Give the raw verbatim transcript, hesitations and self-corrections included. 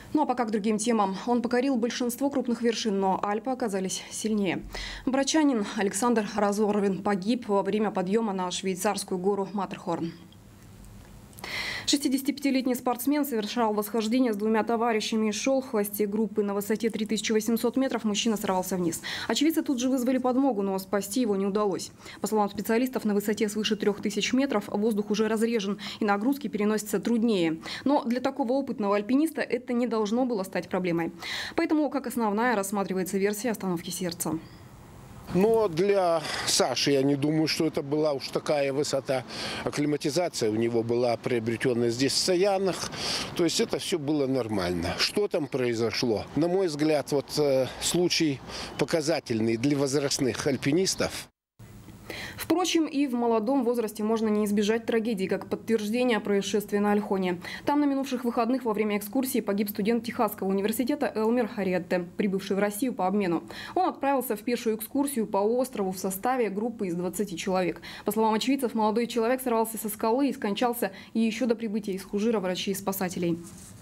Ну а пока к другим темам. Он покорил большинство крупных вершин, но Альпы оказались сильнее. Брачанин Александр Разоровин погиб во время подъема на швейцарскую гору Маттерхорн. шестидесятипятилетний спортсмен совершал восхождение с двумя товарищами и шел в хвосте группы. На высоте три тысячи восемьсот метров мужчина сорвался вниз. Очевидцы тут же вызвали подмогу, но спасти его не удалось. По словам специалистов, на высоте свыше трех тысяч метров воздух уже разрежен и нагрузки переносятся труднее. Но для такого опытного альпиниста это не должно было стать проблемой. Поэтому как основная рассматривается версия остановки сердца. Но для Саши я не думаю, что это была уж такая высота. Акклиматизация у него была приобретена здесь в Саянах. То есть это все было нормально. Что там произошло? На мой взгляд, вот э, случай показательный для возрастных альпинистов. Впрочем, и в молодом возрасте можно не избежать трагедии, как подтверждение происшествия на Ольхоне. Там на минувших выходных во время экскурсии погиб студент Техасского университета Элмер Хариетте, прибывший в Россию по обмену. Он отправился в пешую экскурсию по острову в составе группы из двадцати человек. По словам очевидцев, молодой человек сорвался со скалы и скончался и еще до прибытия из Хужира врачей и спасателей.